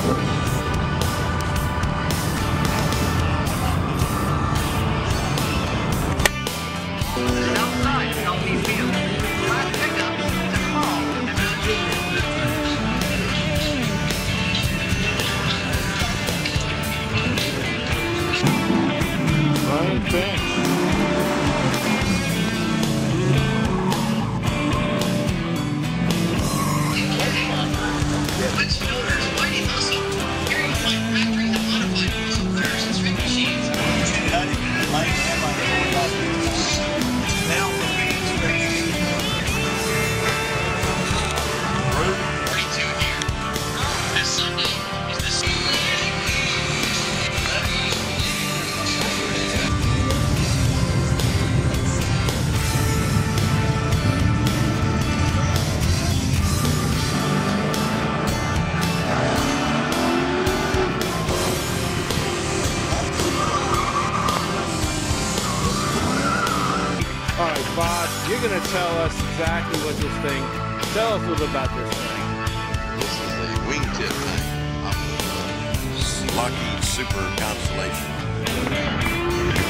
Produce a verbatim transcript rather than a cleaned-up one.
All right, Bob, you're going to tell us exactly what this thing, tell us a little bit about this thing. This is a wingtip thing. I'm a Lucky Super Constellation.